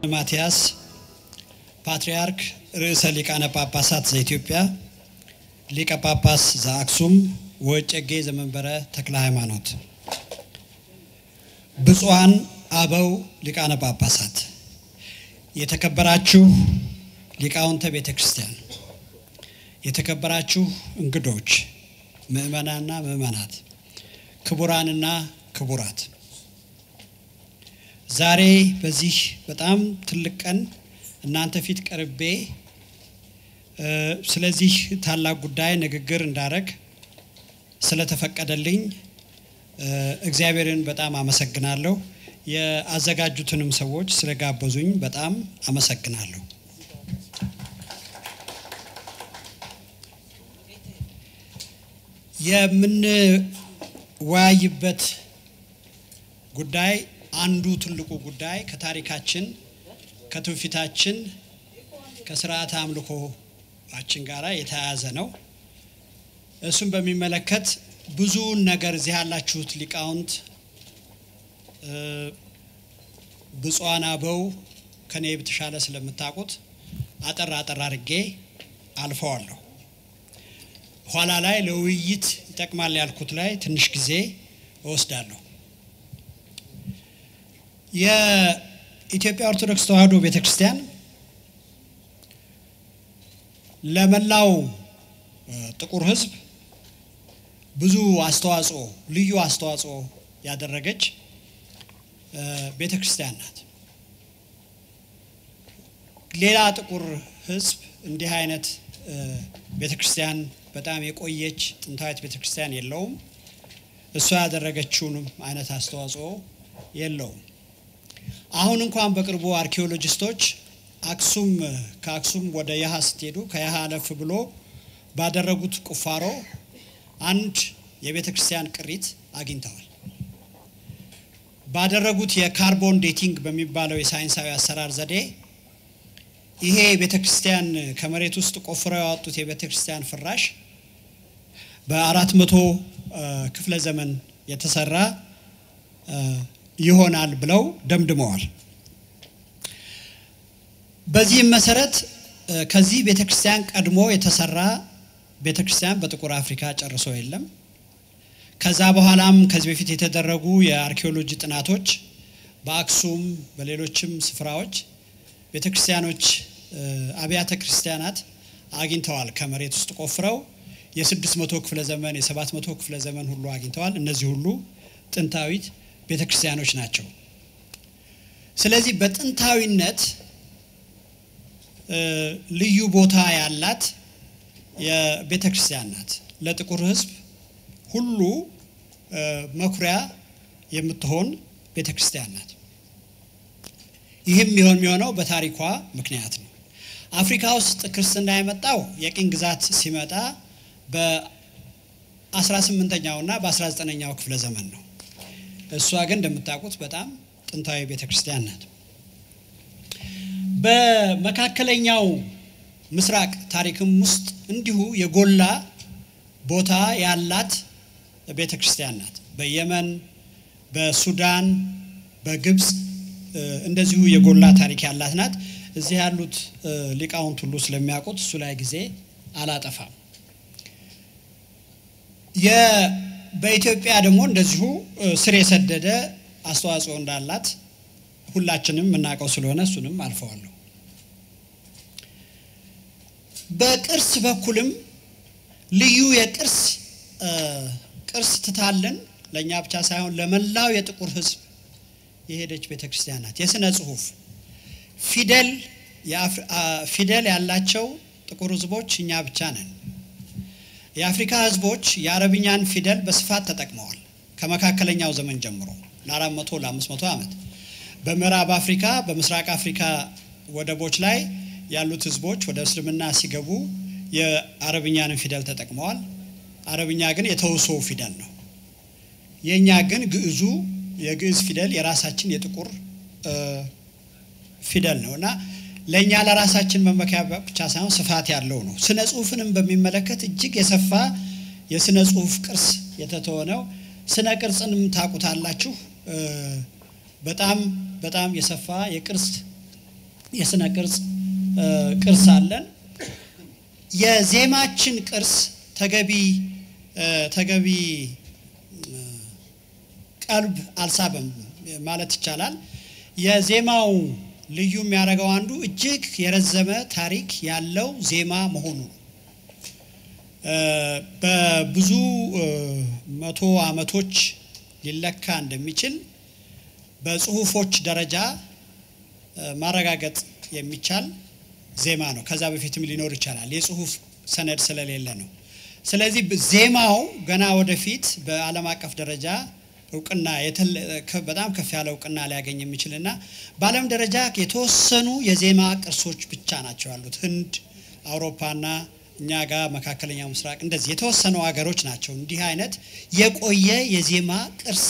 ማቲያስ ፓትርያርክ ርዕሰ ሊቃነ ጳጳሳት ዘኢትዮጵያ ሊቀ ጳጳስ ዘአክሱም ወዕጨጌ ዘመንበረ ተክለ ሃይማኖት ብፁዓን አበው ሊቃነ ጳጳሳት የተከበራችሁ ሊቃውንተ ቤተክርስቲያን የተከበራችሁ እንግዶች ምእመናንና ምእመናት ክቡራንና ክቡራት ዛሬ በዚህ በጣም ትልቅ ቀን እናንተ ፊት ቀርቤ ስለዚህ ታላቅ ጉዳይ ንግግር እንዳረግ ስለተፈቀደልኝ እግዚአብሔርን በጣም አመሰግናለሁ። የአዘጋጁትንም ሰዎች ስለጋበዙኝ በጣም አመሰግናለሁ። የምንወያይበት ጉዳይ አንዱ ትልቁ ጉዳይ ከታሪካችን ከትውፊታችን ከሥርዓተ አምልኮአችን ጋራ የተያያዘ ነው። እሱም በሚመለከት ብዙ ነገር እዚህ ያላችሁት ሊቃውንት ብፁዓን አበው ከኔ በተሻለ ስለምታውቁት አጠር አድርጌ አልፈዋለሁ። ኋላ ላይ ለውይይት ይጠቅማል ያልኩት ላይ ትንሽ ጊዜ እወስዳለሁ። የኢትዮጵያ ኦርቶዶክስ ተዋሕዶ ቤተክርስቲያን ለመላው ጥቁር ሕዝብ ብዙ አስተዋጽኦ ልዩ አስተዋጽኦ ያደረገች ቤተክርስቲያን ናት። ሌላ ጥቁር ሕዝብ እንዲህ አይነት ቤተክርስቲያን በጣም የቆየች ጥንታዊት ቤተክርስቲያን የለውም። እሷ ያደረገችውንም አይነት አስተዋጽኦ የለውም። አሁን እንኳን በቅርቡ አርኪኦሎጂስቶች ከአክሱም ወደ ያሃ ስትሄዱ ከያሃ አለፍ ብሎ ባደረጉት ቁፋሮ አንድ የቤተክርስቲያን ቅሪት አግኝተዋል። ባደረጉት የካርቦን ዴቲንግ በሚባለው የሳይንሳዊ አሰራር ዘዴ ይሄ ቤተክርስቲያን ከመሬት ውስጥ ቆፍረው ያወጡት የቤተክርስቲያን ፍራሽ በ400 ክፍለ ዘመን የተሰራ ይሆናል ብለው ደምድመዋል። በዚህም መሰረት ከዚህ ቤተክርስቲያን ቀድሞ የተሰራ ቤተክርስቲያን በጥቁር አፍሪካ ጨርሶ የለም። ከዛ በኋላም ከዚህ በፊት የተደረጉ የአርኪኦሎጂ ጥናቶች በአክሱም በሌሎችም ስፍራዎች ቤተክርስቲያኖች አብያተ ክርስቲያናት አግኝተዋል። ከመሬት ውስጥ ቆፍረው የ600 ክፍለ ዘመን የ700 ክፍለ ዘመን ሁሉ አግኝተዋል። እነዚህ ሁሉ ጥንታዊት ቤተክርስቲያኖች ናቸው። ስለዚህ በጥንታዊነት ልዩ ቦታ ያላት የቤተክርስቲያን ናት። ለጥቁር ሕዝብ ሁሉ መኩሪያ የምትሆን ቤተክርስቲያን ናት። ይህም የሚሆነው በታሪኳ ምክንያት ነው። አፍሪካ ውስጥ ክርስትና የመጣው የቅኝ ግዛት ሲመጣ በ18ኛውና በ19ኛው ክፍለ ዘመን ነው። እሷ ግን እንደምታውቁት በጣም ጥንታዊ ቤተክርስቲያን ናት። በመካከለኛው ምስራቅ ታሪክም ውስጥ እንዲሁ የጎላ ቦታ ያላት ቤተክርስቲያን ናት። በየመን፣ በሱዳን፣ በግብጽ እንደዚሁ የጎላ ታሪክ ያላት ናት። እዚህ ያሉት ሊቃውንት ሁሉ ስለሚያውቁት እሱ ላይ ጊዜ አላጠፋም። በኢትዮጵያ ደግሞ እንደዚሁ ስር የሰደደ አስተዋጽኦ እንዳላት ሁላችንም እናውቀው ስለሆነ እሱንም አልፈዋለሁ። በቅርስ በኩልም ልዩ ቅርስ ትታለን ለኛ ብቻ ሳይሆን ለመላው የጥቁር ሕዝብ የሄደች ቤተክርስቲያን ናት። የሥነ ጽሑፍ ፊደል ያላቸው ጥቁር ሕዝቦች እኛ ብቻ ነን። የአፍሪካ ሕዝቦች የአረብኛን ፊደል በስፋት ተጠቅመዋል ከመካከለኛው ዘመን ጀምሮ ለ400 ለ500 ዓመት። በምዕራብ አፍሪካ በምስራቅ አፍሪካ ወደቦች ላይ ያሉት ሕዝቦች ወደ እስልምና ሲገቡ የአረብኛን ፊደል ተጠቅመዋል። አረብኛ ግን የተውሶ ፊደል ነው። የኛ ግን የግዕዝ ፊደል የራሳችን የጥቁር ፊደል ነውና ለኛ ለራሳችን መመኪያ ብቻ ሳይሆን ስፋት ያለው ነው። ስነ ጽሑፍንም በሚመለከት እጅግ የሰፋ የስነ ጽሑፍ ቅርስ የተተወነው ስነ ቅርጽንም ታቁታላችሁ። በጣም የሰፋ የቅርስ የስነ ቅርጽ ቅርስ አለን። የዜማችን ቅርስ ተገቢ ቀልብ አልሳበም ማለት ይቻላል። የዜማው ልዩ የሚያደርገው አንዱ እጅግ የረዘመ ታሪክ ያለው ዜማ መሆኑ በብዙ መቶ ዓመቶች ሊለካ እንደሚችል በጽሁፎች ደረጃ ማረጋገጥ የሚቻል ዜማ ነው። ከዛ በፊትም ሊኖር ይችላል የጽሁፍ ሰነድ ስለሌለ ነው። ስለዚህ ዜማው ገና ወደፊት በዓለም አቀፍ ደረጃ እውቅና በጣም ከፍ ያለ እውቅና ሊያገኝ የሚችልና በዓለም ደረጃ የተወሰኑ የዜማ ቅርሶች ብቻ ናቸው ያሉት። ህንድ፣ አውሮፓና እኛ ጋር መካከለኛው ምስራቅ እንደዚህ የተወሰኑ ሀገሮች ናቸው እንዲህ አይነት የቆየ የዜማ ቅርስ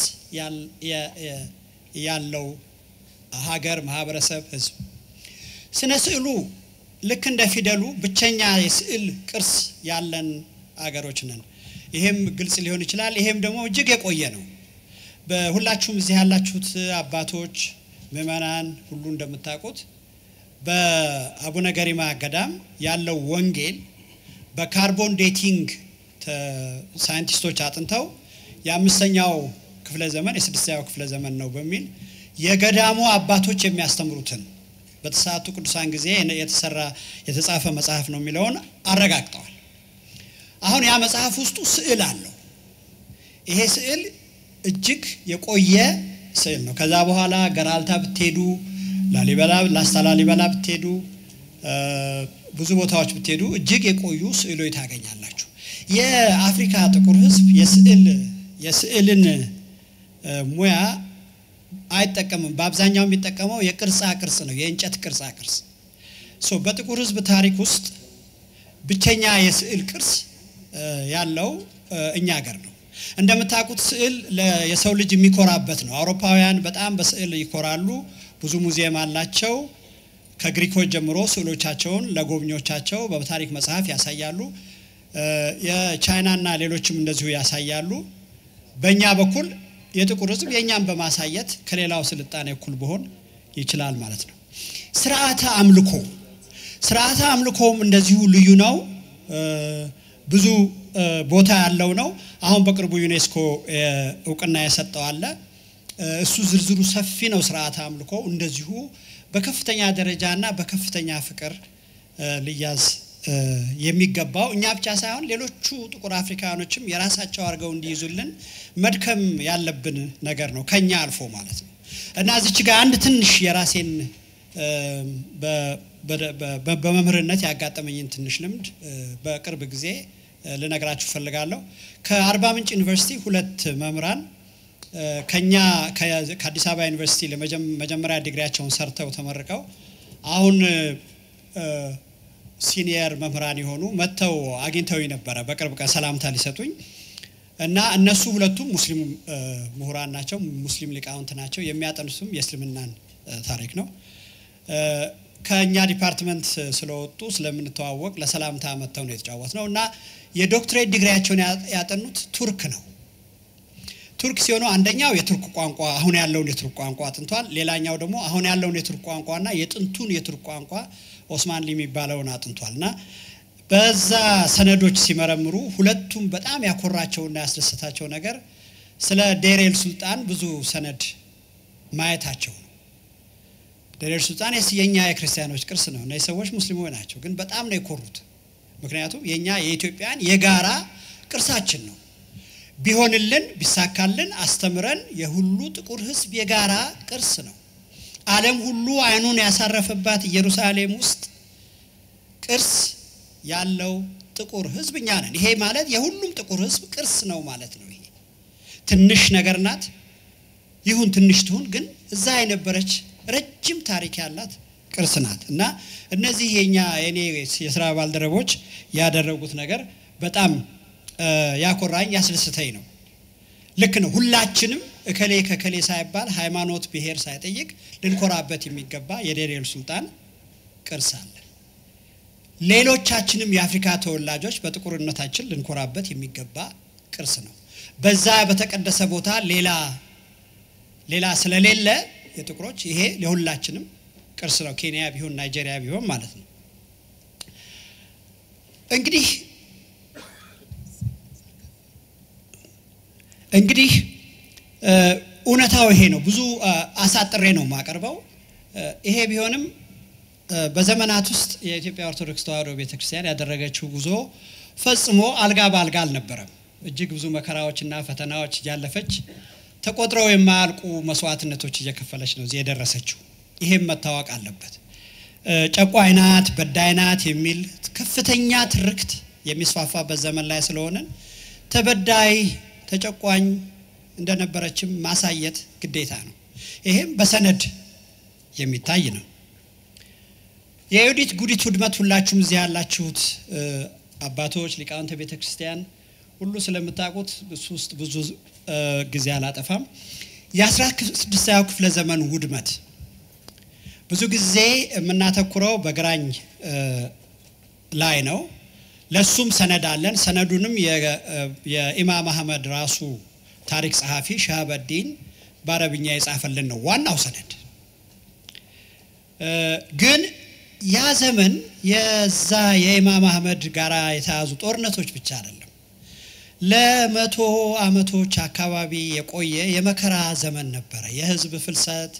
ያለው ሀገር፣ ማህበረሰብ፣ ህዝብ። ስነ ስዕሉ ልክ እንደ ፊደሉ ብቸኛ የስዕል ቅርስ ያለን ሀገሮች ነን። ይሄም ግልጽ ሊሆን ይችላል። ይሄም ደግሞ እጅግ የቆየ ነው። በሁላችሁም እዚህ ያላችሁት አባቶች፣ ምዕመናን ሁሉ እንደምታውቁት በአቡነ ገሪማ ገዳም ያለው ወንጌል በካርቦን ዴቲንግ ሳይንቲስቶች አጥንተው የአምስተኛው ክፍለ ዘመን የስድስተኛው ክፍለ ዘመን ነው በሚል የገዳሙ አባቶች የሚያስተምሩትን በተሳቱ ቅዱሳን ጊዜ የተጻፈ መጽሐፍ ነው የሚለውን አረጋግጠዋል። አሁን ያ መጽሐፍ ውስጡ ስዕል አለው። ይሄ ስዕል እጅግ የቆየ ስዕል ነው። ከዛ በኋላ ገራልታ ብትሄዱ፣ ላስታ ላሊበላ ብትሄዱ፣ ብዙ ቦታዎች ብትሄዱ እጅግ የቆዩ ስዕሎች ታገኛላችሁ። የአፍሪካ ጥቁር ህዝብ የስዕልን ሙያ አይጠቀምም። በአብዛኛው የሚጠቀመው የቅርጻ ቅርጽ ነው፣ የእንጨት ቅርጻ ቅርጽ። በጥቁር ህዝብ ታሪክ ውስጥ ብቸኛ የስዕል ቅርስ ያለው እኛ ሀገር ነው። እንደምታውቁት ስዕል የሰው ልጅ የሚኮራበት ነው። አውሮፓውያን በጣም በስዕል ይኮራሉ። ብዙ ሙዚየም አላቸው። ከግሪኮች ጀምሮ ስዕሎቻቸውን ለጎብኚዎቻቸው በታሪክ መጽሐፍ ያሳያሉ። የቻይናና ሌሎችም እንደዚሁ ያሳያሉ። በእኛ በኩል የጥቁር ህዝብ የኛን በማሳየት ከሌላው ስልጣኔ እኩል ቢሆን ይችላል ማለት ነው። ስርዓተ አምልኮም እንደዚሁ ልዩ ነው። ብዙ ቦታ ያለው ነው። አሁን በቅርቡ ዩኔስኮ እውቅና የሰጠው አለ። እሱ ዝርዝሩ ሰፊ ነው። ስርዓተ አምልኮ እንደዚሁ በከፍተኛ ደረጃና በከፍተኛ ፍቅር ሊያዝ የሚገባው እኛ ብቻ ሳይሆን ሌሎቹ ጥቁር አፍሪካኖችም የራሳቸው አድርገው እንዲይዙልን መድከም ያለብን ነገር ነው፣ ከኛ አልፎ ማለት ነው። እና እዚች ጋር አንድ ትንሽ የራሴን በመምህርነት ያጋጠመኝን ትንሽ ልምድ በቅርብ ጊዜ ልነግራችሁ ፈልጋለሁ። ከአርባ ምንጭ ዩኒቨርሲቲ ሁለት መምህራን ከአዲስ አበባ ዩኒቨርሲቲ ለመጀመሪያ ዲግሪያቸውን ሰርተው ተመርቀው አሁን ሲኒየር መምህራን የሆኑ መተው አግኝተው ነበር በቅርብ ቀን ሰላምታ ሊሰጡኝ እና እነሱ ሁለቱም ሙስሊም ምሁራን ናቸው፣ ሙስሊም ሊቃውንት ናቸው። የሚያጠኑትም የእስልምናን ታሪክ ነው። ከኛ ዲፓርትመንት ስለወጡ ስለምንተዋወቅ ለሰላምታ መተው ነው የተጫወትነው እና የዶክትሬት ዲግሪያቸውን ያጠኑት ቱርክ ነው። ቱርክ ሲሆኑ አንደኛው የቱርክ ቋንቋ አሁን ያለውን የቱርክ ቋንቋ አጥንቷል። ሌላኛው ደግሞ አሁን ያለውን የቱርክ ቋንቋና የጥንቱን የቱርክ ቋንቋ ኦስማንሊ የሚባለውን አጥንቷልና በዛ ሰነዶች ሲመረምሩ ሁለቱም በጣም ያኮራቸውና ያስደሰታቸው ነገር ስለ ዴሬል ሱልጣን ብዙ ሰነድ ማየታቸው ነው። ዴሬል ሱልጣን የኛ የክርስቲያኖች ቅርስ ነው። እነዚህ ሰዎች ሙስሊሞች ናቸው፣ ግን በጣም ነው የኮሩት። ምክንያቱም የኛ የኢትዮጵያን የጋራ ቅርሳችን ነው። ቢሆንልን ቢሳካልን አስተምረን የሁሉ ጥቁር ህዝብ የጋራ ቅርስ ነው። ዓለም ሁሉ አይኑን ያሳረፈባት ኢየሩሳሌም ውስጥ ቅርስ ያለው ጥቁር ህዝብ እኛ ነን። ይሄ ማለት የሁሉም ጥቁር ህዝብ ቅርስ ነው ማለት ነው። ይሄ ትንሽ ነገር ናት፣ ይሁን ትንሽ ትሁን፣ ግን እዛ የነበረች ረጅም ታሪክ ያላት ቅርስ ናት እና እነዚህ የኔ የሥራ ባልደረቦች ያደረጉት ነገር በጣም ያኮራኝ ያስደስተኝ ነው። ልክ ነው። ሁላችንም እከሌ ከከሌ ሳይባል ሃይማኖት ብሔር ሳይጠይቅ ልንኮራበት የሚገባ የዴሬል ሱልጣን ቅርስ አለ። ሌሎቻችንም የአፍሪካ ተወላጆች በጥቁርነታችን ልንኮራበት የሚገባ ቅርስ ነው። በዛ በተቀደሰ ቦታ ሌላ ስለሌለ የጥቁሮች ይሄ ለሁላችንም ቅርስ ነው ኬንያ ቢሆን ናይጄሪያ ቢሆን ማለት ነው እንግዲህ እውነታው ይሄ ነው ብዙ አሳጥሬ ነው ማቀርበው ይሄ ቢሆንም በዘመናት ውስጥ የኢትዮጵያ ኦርቶዶክስ ተዋሕዶ ቤተክርስቲያን ያደረገችው ጉዞ ፈጽሞ አልጋ ባልጋ አልነበረም እጅግ ብዙ መከራዎችና ፈተናዎች ያለፈች ተቆጥረው የማያልቁ መስዋዕትነቶች እየከፈለች ነው እዚህ የደረሰችው ይሄም መታወቅ አለበት ጨቋይናት በዳይናት የሚል ከፍተኛ ትርክት የሚስፋፋበት ዘመን ላይ ስለሆነ ተበዳይ ተጨቋኝ እንደነበረችም ማሳየት ግዴታ ነው ይሄም በሰነድ የሚታይ ነው የዩዲት ጉዲት ውድመት ሁላችሁም እዚህ ያላችሁት አባቶች ሊቃውንተ ቤተክርስቲያን ሁሉ ስለምታውቁት ውስጥ ብዙ ጊዜ አላጠፋም የ16ኛው ክፍለ ዘመን ውድመት ብዙ ጊዜ የምናተኩረው በግራኝ ላይ ነው ለሱም ሰነድ አለን ሰነዱንም የኢማም አህመድ ራሱ ታሪክ ጸሐፊ ሻህበዲን በአረብኛ የጻፈልን ነው ዋናው ሰነድ ግን ያ ዘመን የዛ የኢማም አህመድ ጋራ የተያዙ ጦርነቶች ብቻ አይደለም ለመቶ አመቶች አካባቢ የቆየ የመከራ ዘመን ነበር የህዝብ ፍልሰት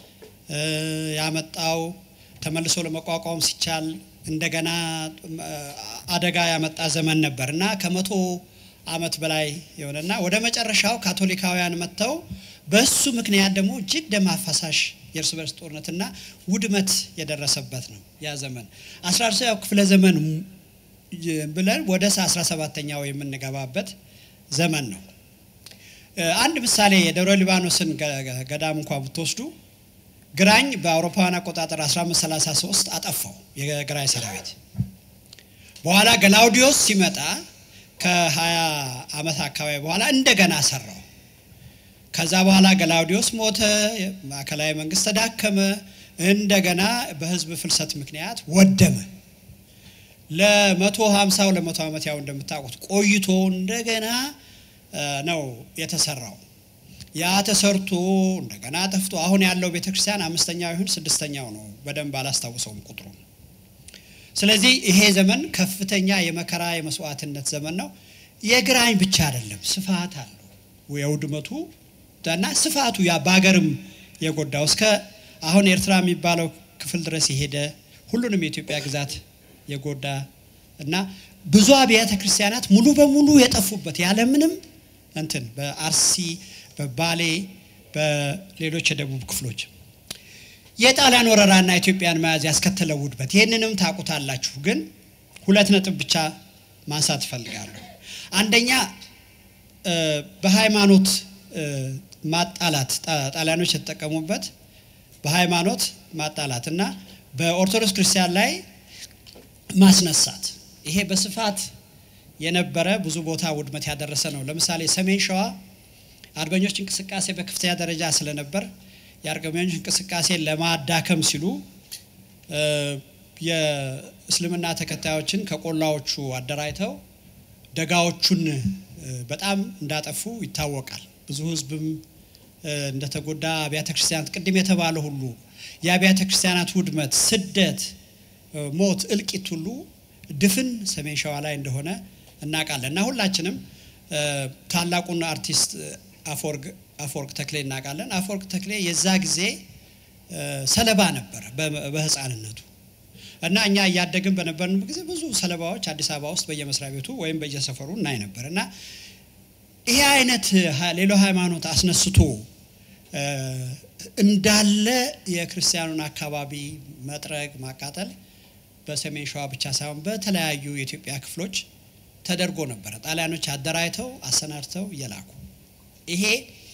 ያመጣው ተመልሶ ለመቋቋም ሲቻል እንደገና አደጋ ያመጣ ዘመን ነበርና ከመቶ አመት በላይ የሆነና ወደ መጨረሻው ካቶሊካውያን መተው በሱ ምክንያት ደግሞ እጅግ ደም አፋሳሽ የእርስ በርስ ጦርነትና ውድመት የደረሰበት ነው ያ ዘመን 14ኛው ክፍለ ዘመን ብለን ወደ 17ኛው የምንገባበት ዘመን ነው አንድ ምሳሌ የደብረ ሊባኖስን ገዳም እንኳን ብትወስዱ ግራኝ በአውሮፓውያን አቆጣጠር 1533 አጠፋው የግራኝ ሰራዊት በኋላ ገላውዲዮስ ሲመጣ ከ20 አመት አካባቢ በኋላ እንደገና ሰራው ከዛ በኋላ ገላውዲዮስ ሞተ ማዕከላዊ መንግስት ተዳከመ እንደገና በህዝብ ፍልሰት ምክንያት ወደመ ለ150 ለ100 አመት ያው እንደምታውቁት ቆይቶ እንደገና ነው የተሰራው ያ ተሰርቶ እንደገና ተፍቶ አሁን ያለው ቤተክርስቲያን 5ኛው ይሁን 6ኛው ነው በደንብ አላስታውሰውም ቁጥሩ ስለዚህ ይሄ ዘመን ከፍተኛ የመከራ የመስዋዕትነት ዘመን ነው የግራኝ ብቻ አይደለም ስፋት አለው የውድመቱ እና ስፋቱ ያ ባገርም የጎዳው እስከ አሁን ኤርትራ የሚባለው ክፍል ድረስ ይሄደ ሁሉንም የኢትዮጵያ ግዛት የጎዳ እና ብዙ አብያተ ክርስቲያናት ሙሉ በሙሉ የጠፉበት ያለ ምንም እንትን በአርሲ በባሌ በሌሎች የደቡብ ክፍሎች የጣሊያን ወረራና ኢትዮጵያን መያዝ ያስከተለው ውድመት ይሄንንም ታቁታላችሁ ግን ሁለት ነጥብ ብቻ ማንሳት ፈልጋለሁ አንደኛ በሃይማኖት ማጣላት ጣሊያኖች የተጠቀሙበት በሃይማኖት ማጣላትና በኦርቶዶክስ ክርስቲያን ላይ ማስነሳት ይሄ በስፋት የነበረ ብዙ ቦታ ውድመት ያደረሰ ነው ለምሳሌ ሰሜን ሸዋ አርበኞች እንቅስቃሴ በከፍተኛ ደረጃ ስለነበር የአርበኞች እንቅስቃሴ ለማዳከም ሲሉ የእስልምና ተከታዮችን ከቆላዎቹ አደራይተው ደጋዎቹን በጣም እንዳጠፉ ይታወቃል ብዙ ህዝብም እንደተጎዳ አብያተ ክርስቲያናት ቅድም የተባለ ሁሉ የአብያተ ክርስቲያናት ውድመት ስደት ሞት እልቂት ሁሉ ድፍን ሰሜን ሸዋ ላይ እንደሆነ እናውቃለንና ሁላችንም ታላቁን አርቲስት አፈወርቅ ተክሌ እናውቃለን አፈወርቅ ተክሌ የዛ ጊዜ ሰለባ ነበር በህፃንነቱ እና እኛ ያደግን በነበርንበት ጊዜ ብዙ ሰለባዎች አዲስ አበባ ውስጥ በየመስሪያ ቤቱ ወይም በየሰፈሩ እናይ ነበርና ይሄ አይነት ሌላ ሃይማኖት አስነስቶ እንዳለ የክርስቲያኑን አካባቢ መጥረግ ማቃጠል በሰሜን ሸዋ ብቻ ሳይሆን በተለያዩ የኢትዮጵያ ክፍሎች ተደርጎ ነበር ጣሊያኖች አደራይተው አሰናርተው ይላኩ ይሄ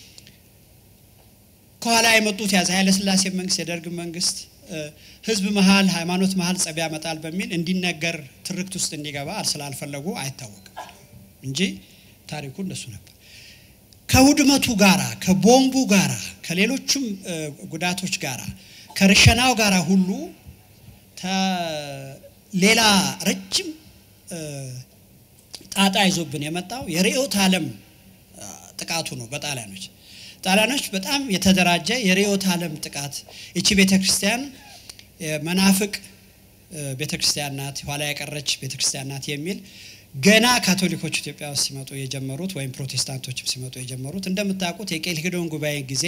ከኋላ የመጡት ያዘ ኃይለ ሥላሴ መንግስት የደርግ መንግስት ህዝብ መሃል ሃይማኖት መሃል ጸቢያ መጣል በሚል እንዲነገር ትርክት ውስጥ እንዲገባ ስላልፈለጉ አይታወቅም እንጂ ታሪኩ እንደሱ ነበር ከውድመቱ ጋራ ከቦምቡ ጋራ ከሌሎችም ጉዳቶች ጋራ ከርሸናው ጋራ ሁሉ ሌላ ረጅም ጣጣ ይዞብን የመጣው የሪዮት ዓለም ጥቃቱ ነው ጣሊያኖች በጣም የተደራጀ የሪዮት ዓለም ጥቃት እቺ ቤተክርስቲያን መናፍቅ ቤተክርስቲያን ናት ኋላ ያቀረች ቤተክርስቲያን ናት የሚል ገና ካቶሊኮች ኢትዮጵያ ውስጥ ሲመጡ የጀመሩት ወይም ፕሮቴስታንቶችም ሲመጡ የጀመሩት እንደምታውቁት የቄልኪዶን ጉባኤ ጊዜ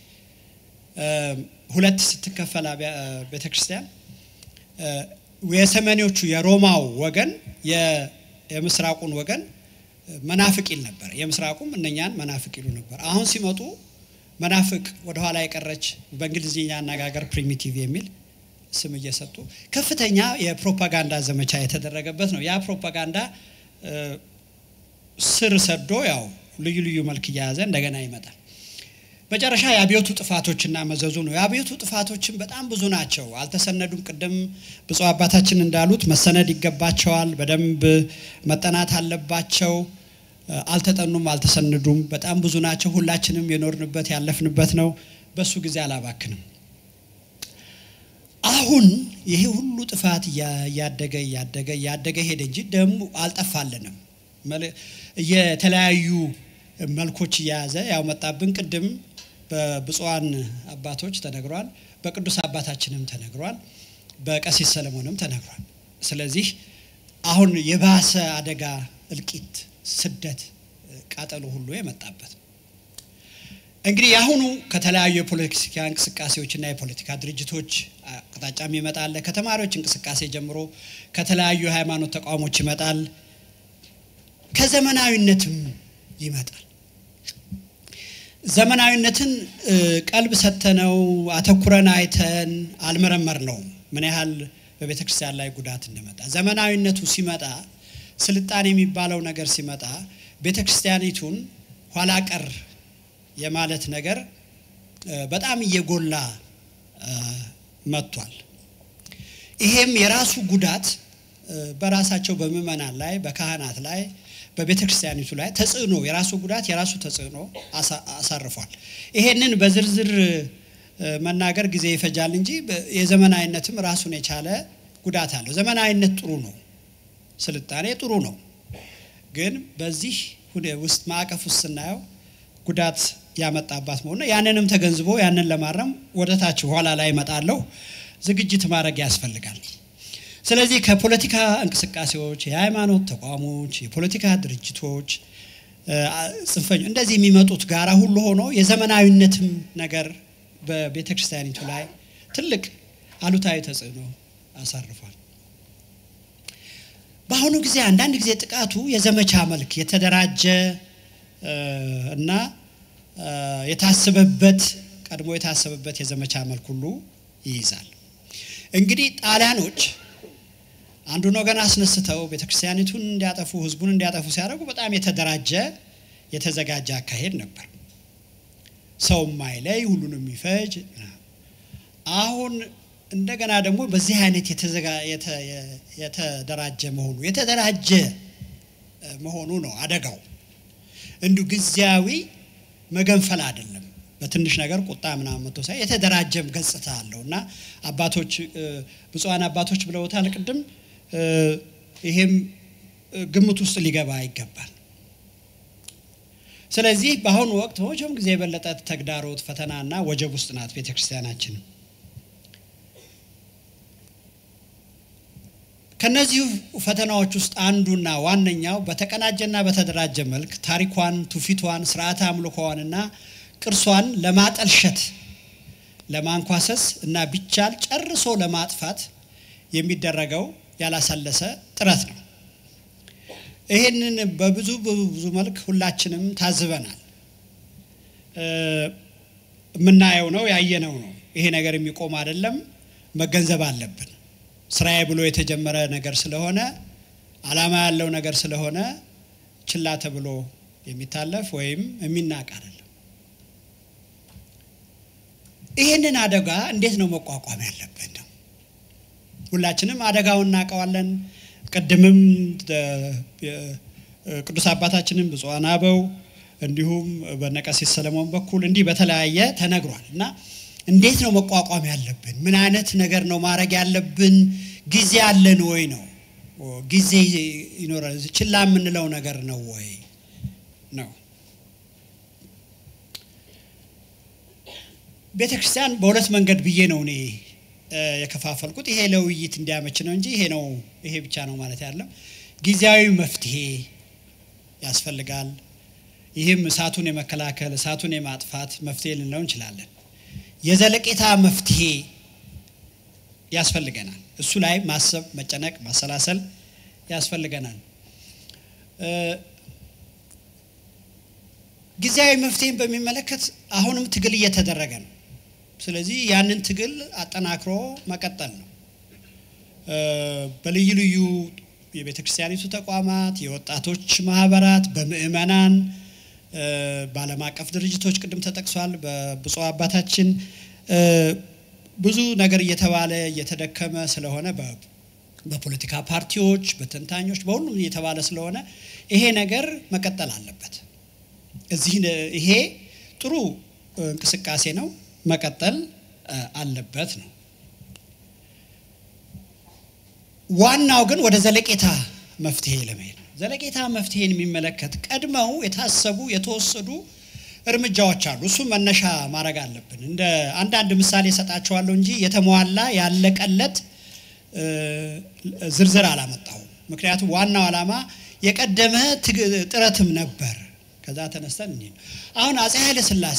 ሁለት ስትከፈል ቤተክርስቲያን የሰሜኖቹ የሮማው ወገን የምስራቁን ወገን መናፍቅ ይል ነበር የምስራቁም እነኛን መናፍቅ ይሉ ነበር አሁን ሲመጡ መናፍቅ ወደ ኋላ ያቀረች በእንግሊዝኛ አነጋገር ፕሪሚቲቭ የሚል ስም እየሰጡ ከፍተኛ የፕሮፓጋንዳ ዘመቻ የተደረገበት ነው ያ ፕሮፓጋንዳ ስር ሰዶ ያው ልዩ ልዩ መልክ ያዘ እንደገና ይመጣል መጨረሻ ያቢዮቱ ጥፋቶችና መዘዙ ነው ያቢዮቱ ጥፋቶችን በጣም ብዙ ናቸው አልተሰነዱም ቀደም ብፁዕ አባታችን እንዳሉት መሰነድ ይገባቸዋል በደንብ መጠናት አለባቸው አልተጠኑም አልተሰነዱም በጣም ብዙ ናቸው ሁላችንም የኖርንበት ያለፍንበት ነው በሱ ጊዜ አላባክንም አሁን ይሄ ሁሉ ጥፋት ያደገ ሄደ እንጂ ደሙ አልጠፋልንም የተለያዩ መልኮች ያዘ ያው መጣብን ቀደም በብፁዓን አባቶች ተነግሯል በቅዱስ አባታችንም ተነግሯል በቀሲስ ሰለሞንም ተነግሯል ስለዚህ አሁን የባሰ አደጋ እልቂት ስደት ቃጠሎ ሁሉ የመጣበት እንግዲህ ያሁኑ ከተለያዩ የፖለቲካ እንቅስቃሴዎችና የፖለቲካ ድርጅቶች አቅጣጫም ይመጣል ከተማሪዎች እንቅስቃሴ ጀምሮ ከተለያዩ ሃይማኖት ተቋሞች ይመጣል ከዘመናዊነትም ይመጣል ዘመናዊነትን ቀልብ ሰተነው አተኩረን አይተን አልመረመርነው ምን ያህል በቤተክርስቲያን ላይ ጉዳት እንደመጣ ዘመናዊነቱ ሲመጣ ስልጣኔ የሚባለው ነገር ሲመጣ ቤተክርስቲያኒቱን ኋላ ቀር የማለት ነገር በጣም እየጎላ መጥቷል ይሄም የራሱ ጉዳት በራሳቸው በመመናን ላይ በካህናት ላይ በቤተክርስቲያኒቱ ላይ ተጽዕኖ የራሱ ጉዳት የራሱ ተጽዕኖ አሳርፏል ይሄንን በዝርዝር መናገር ጊዜ ይፈጃል እንጂ የዘመናዊነትም ራሱን የቻለ ጉዳት አለው ዘመናዊነት ጥሩ ነው ስልጣኔ ጥሩ ነው ግን በዚህ ውስጥ ማዕቀፍ ውስጥ ስናየው ጉዳት ያመጣባት ነው ያንንም ተገንዝቦ ያንን ለማረም ወደታች ኋላ ላይ መጣለው ዝግጅት ማድረግ ያስፈልጋል ስለዚህ ከፖለቲካ እንቅስቃሴዎች የሃይማኖት ተቋሞች የፖለቲካ ድርጅቶች ጽንፈኞች እንደዚህ የሚመጡት ጋራ ሁሉ ሆኖ የዘመናዊነትም ነገር በቤተክርስቲያኒቱ ላይ ትልቅ አሉታዊ ተጽዕኖ አሳርፏል በአሁኑ ጊዜ አንዳንድ ጊዜ ጥቃቱ የዘመቻ መልክ የተደራጀ እና የታሰበበት ቀድሞ የታሰበበት የዘመቻ መልክ ሁሉ ይይዛል እንግዲህ ጣሊያኖች አንዱ ወገን አስነስተው ቤተክርስቲያኒቱን እንዲያጠፉ ህዝቡን እንዲያጠፉ ሲያደርጉ በጣም የተደራጀ የተዘጋጀ አካሄድ ነበር ሰው ማይለይ ሁሉንም ይፈጅ አሁን እንደገና ደግሞ በዚህ አይነት የተደራጀ መሆኑ ነው አደጋው እንዱ ግዚያዊ መገንፈል አይደለም በትንሽ ነገር ቁጣ ምናምን መጥቶ ሳይ የተደራጀም ገጽታ አለውና አባቶች ብፁዓን አባቶች ብለውታል ቀደም ይሄም ግምት ውስጥ ሊገባ ይገባል ስለዚህ በአሁኑ ወቅት ሆጀም ጊዜ የበለጠ ተግዳሮት ፈተናና ወጀብ ውስጥ ናት ቤተክርስቲያናችን ከነዚህ ፈተናዎች ውስጥ አንዱና ዋነኛው በተቀናጀና በተደራጀ መልክ ታሪኳን ቱፊቷን ስርዓተ አምልኮዋንና ቅርሷን ለማጠልሸት ለማንኳሰስ እና ቢቻል ጨርሶ ለማጥፋት የሚደረገው ያላሰለሰ ጥረት ነው ይሄንን በብዙ መልክ ሁላችንም ታዝበናል ምናየው ነው ያየነው ነው ይሄ ነገር የሚቆም አይደለም መገንዘብ አለብን ስራዬ ብሎ የተጀመረ ነገር ስለሆነ አላማ ያለው ነገር ስለሆነ ችላ ተብሎ የሚታለፍ ወይም የሚናቅ አይደለም ይሄንን አደጋ እንዴት ነው መቋቋም ያለብን ነው ሁላችንም አደጋውን እናቀዋለን ቀደምም ቅዱስ አባታችንን ብፁዓን አበው እንዲሁም በነቀሲስ ሰለሞን በኩል እንዲህ በተለያየ ተነግሯልና እንዴት ነው መቋቋም ያለብን ምን አይነት ነገር ነው ማድረግ ያለብን ጊዜ አለን ወይ ነው ጊዜ ይኖራል ችላ ምንለው ነገር ነው ወይ ነው ቤተክርስቲያን በሁለት መንገድ ብዬ ነው እኔ የከፋፈልኩት ይሄ ለውይይት እንዲያመች ነው እንጂ ይሄ ብቻ ነው ማለት አይደለም ጊዜያዊ መፍትሄ ያስፈልጋል ይሄም እሳቱን የመከላከል እሳቱን የማጥፋት መፍትሄ ልንለው እንችላለን የዘለቄታ መፍትሄ ያስፈልገናል እሱ ላይ ማሰብ መጨነቅ ማሰላሰል ያስፈልገናል ጊዜያዊ መፍትሄን በሚመለከት አሁንም ትግል እየተደረገ ነው ስለዚህ ያንን ትግል አጠናክሮ መቀጠል ነው በልዩ ልዩ የቤተክርስቲያኒቱ ተቋማት የወጣቶች ማህበራት በምእመናን በዓለም አቀፍ ድርጅቶች ቅድም ተጠቅሷል በብፁዕ አባታችን ብዙ ነገር እየተባለ እየተደከመ ስለሆነ በፖለቲካ ፓርቲዎች በተንታኞች በሁሉም እየተባለ ስለሆነ ይሄ ነገር መቀጠል አለበት ይሄ ጥሩ እንቅስቃሴ ነው መቀጠል አለበት ነው ዋናው ግን ወደ ዘለቄታ መፍትሄ ለመሄድ ዘለቄታ መፍትሄን የሚመለከት ቀድመው የታሰቡ የተወሰዱ እርምጃዎች አሉ እሱ መነሻ ማድረግ አለብን እንደ አንድ ምሳሌ ሰጣቸዋለሁ እንጂ የተሟላ ያለቀለት ዝርዝር አላመጣው ምክንያቱም ዋናው ዓላማ የቀደመ ጥረትም ነበር ከዛ ተነስተን አሁን አፄ ኃይለ ሥላሴ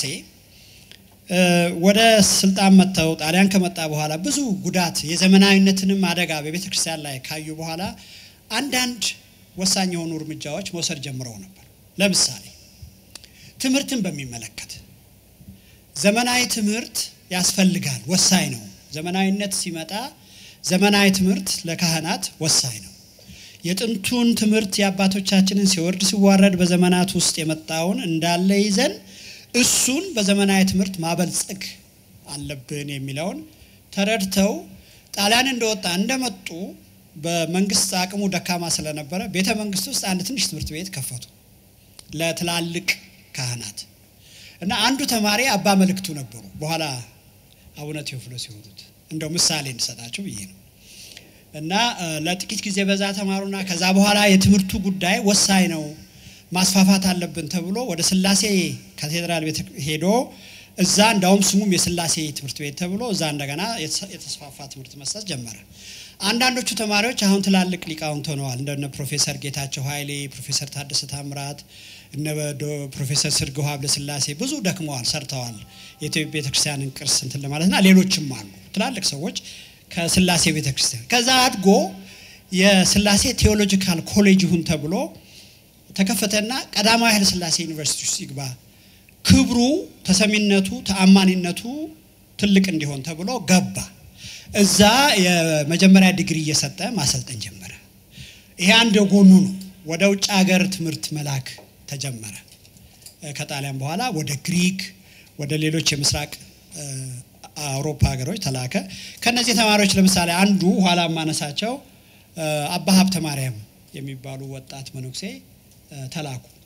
ወደ ስልጣን መጣው ጣሊያን ከመጣ በኋላ ብዙ ጉዳት የዘመናዊነትንም አደጋ በቤተክርስቲያን ላይ ካዩ በኋላ አንዳንድ ወሳኝ የሆኑ እርምጃዎች መውሰድ ጀምረው ነበር ለምሳሌ ትምህርትን በሚመለከት ዘመናዊ ትምህርት ያስፈልጋል ወሳኝ ነው ዘመናዊነት ሲመጣ ዘመናዊ ትምህርት ለካህናት ወሳኝ ነው የጥንቱን ትምህርት ያባቶቻችንን ሲወርድ ሲዋረድ በዘመናት ውስጥ የመጣውን እንዳለ ይዘን እሱን በዘመናዊ ትምህርት ማበልጽግ አለብን የሚለውን ተረድተው ጣሊያን እንደወጣ እንደመጡ በመንግስት አቅሙ ደካማ ስለነበረ ቤተ መንግስት ውስጥ አንድ ትንሽ ትምህርት ቤት ከፈቱ ለትላልቅ ካህናት እና አንዱ ተማሪ አባ መልክቱ ነበሩ በኋላ አቡነ ቴዎፍሎስ ይወጡት እንደው ምሳሌ እንሰጣቸው ብዬ ነው እና ለጥቂት ጊዜ በዛ ተማሩና ከዛ በኋላ የትምህርቱ ጉዳይ ወሳኝ ነው ማስፋፋት አለብን ተብሎ ወደ ስላሴ ካቴድራል ቤት ሄዶ እዛ እንዳውም ስሙም የስላሴ ትምህርት ቤት ተብሎ እዛ እንደገና የተስፋፋ ትምህርት መስጠት ጀመረ አንዳንዶቹ ተማሪዎች አሁን ትላልቅ ሊቃውንት ሆነዋል እንደነ ፕሮፌሰር ጌታቸው ኃይሌ ፕሮፌሰር ታደሰ ታምራት እነ ፕሮፌሰር ስርግው ሀብለ ስላሴ ብዙ ደክመዋል ሰርተዋል የኢትዮጵያ ቤተክርስቲያንን ቅርስ እንትን ለማለትና ሌሎችም አሉ ትላልቅ ሰዎች ከስላሴ ቤተክርስቲያን ከዛ አድጎ የስላሴ ቴዎሎጂካል ኮሌጅ ሁን ተብሎ ተከፈተና ቀዳማዊ ኃይለ ሥላሴ ዩኒቨርሲቲ ውስጥ ይግባ ክብሩ ተሰሚነቱ ተአማኒነቱ ትልቅ እንዲሆን ተብሎ ገባ እዛ የመጀመሪያ ዲግሪ እየሰጠ ማሰልጠን ጀመረ ይሄ አንድ ጎኑ ነው ወደ ውጭ ሀገር ትምህርት መላክ ተጀመረ ከጣሊያን በኋላ ወደ ግሪክ ወደ ሌሎች የምስራቅ አውሮፓ ሀገሮች ተላከ ከነዚህ ተማሪዎች ለምሳሌ አንዱ ኋላ ማነሳቸው አባ ሀብተ ማርያም የሚባሉ ወጣት መነኩሴ ተላኩ